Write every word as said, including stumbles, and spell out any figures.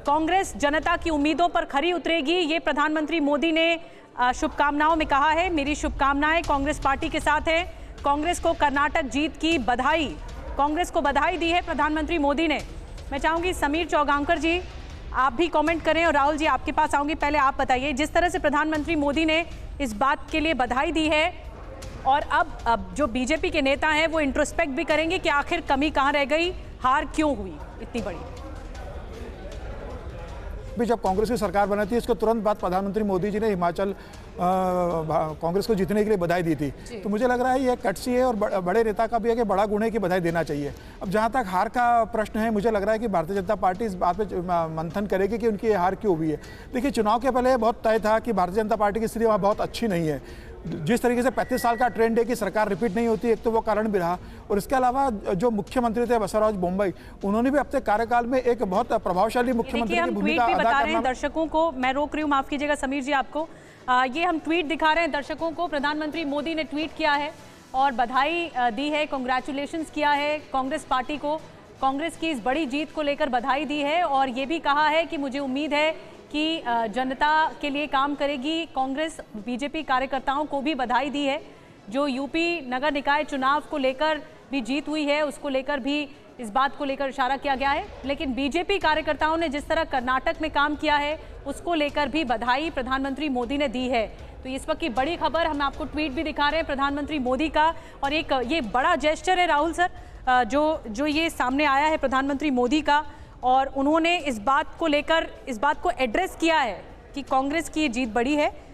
कांग्रेस जनता की उम्मीदों पर खरी उतरेगी, ये प्रधानमंत्री मोदी ने शुभकामनाओं में कहा है। मेरी शुभकामनाएं कांग्रेस पार्टी के साथ है। कांग्रेस को कर्नाटक जीत की बधाई, कांग्रेस को बधाई दी है प्रधानमंत्री मोदी ने। मैं चाहूंगी समीर चौगांकर जी आप भी कमेंट करें, और राहुल जी आपके पास आऊंगी। पहले आप बताइए, जिस तरह से प्रधानमंत्री मोदी ने इस बात के लिए बधाई दी है, और अब अब जो बीजेपी के नेता हैं वो इंट्रोस्पेक्ट भी करेंगे कि आखिर कमी कहां रह गई, हार क्यों हुई इतनी बड़ी। भी जब कांग्रेस की सरकार बनी थी, इसके तुरंत बाद प्रधानमंत्री मोदी जी ने हिमाचल कांग्रेस को जीतने के लिए बधाई दी थी। तो मुझे लग रहा है ये कटसी है, और बड़े नेता का भी है कि बड़ा गुण है कि बधाई देना चाहिए। अब जहां तक हार का प्रश्न है, मुझे लग रहा है कि भारतीय जनता पार्टी इस बात पे मंथन करेगी कि उनकी ये हार क्यों हुई है। देखिए, चुनाव के पहले बहुत तय था कि भारतीय जनता पार्टी की स्थिति वहाँ बहुत अच्छी नहीं है। जिस तरीके से पैंतीस साल का ट्रेंड है कि सरकार रिपीट नहीं होती, एक तो वो कारण भी रहा, और इसके अलावा जो मुख्यमंत्री थे बसवराज बोम्मई, उन्होंने भी अपने कार्यकाल में एक बहुत प्रभावशाली मुख्यमंत्री की भूमिका अदा करना। दर्शकों को मैं रोक रही हूँ, माफ कीजिएगा समीर जी आपको। आ, ये हम ट्वीट दिखा रहे हैं दर्शकों को। प्रधानमंत्री मोदी ने ट्वीट किया है और बधाई दी है, कांग्रेचुलेशंस किया है कांग्रेस पार्टी को। कांग्रेस की इस बड़ी जीत को लेकर बधाई दी है, और ये भी कहा है कि मुझे उम्मीद है कि जनता के लिए काम करेगी कांग्रेस। बीजेपी कार्यकर्ताओं को भी बधाई दी है। जो यूपी नगर निकाय चुनाव को लेकर भी जीत हुई है, उसको लेकर भी इस बात को लेकर इशारा किया गया है। लेकिन बीजेपी कार्यकर्ताओं ने जिस तरह कर्नाटक में काम किया है, उसको लेकर भी बधाई प्रधानमंत्री मोदी ने दी है। तो इस वक्त की बड़ी खबर, हम आपको ट्वीट भी दिखा रहे हैं प्रधानमंत्री मोदी का, और एक ये बड़ा जेस्चर है राहुल सर, जो जो ये सामने आया है प्रधानमंत्री मोदी का, और उन्होंने इस बात को लेकर इस बात को एड्रेस किया है कि कांग्रेस की जीत बड़ी है।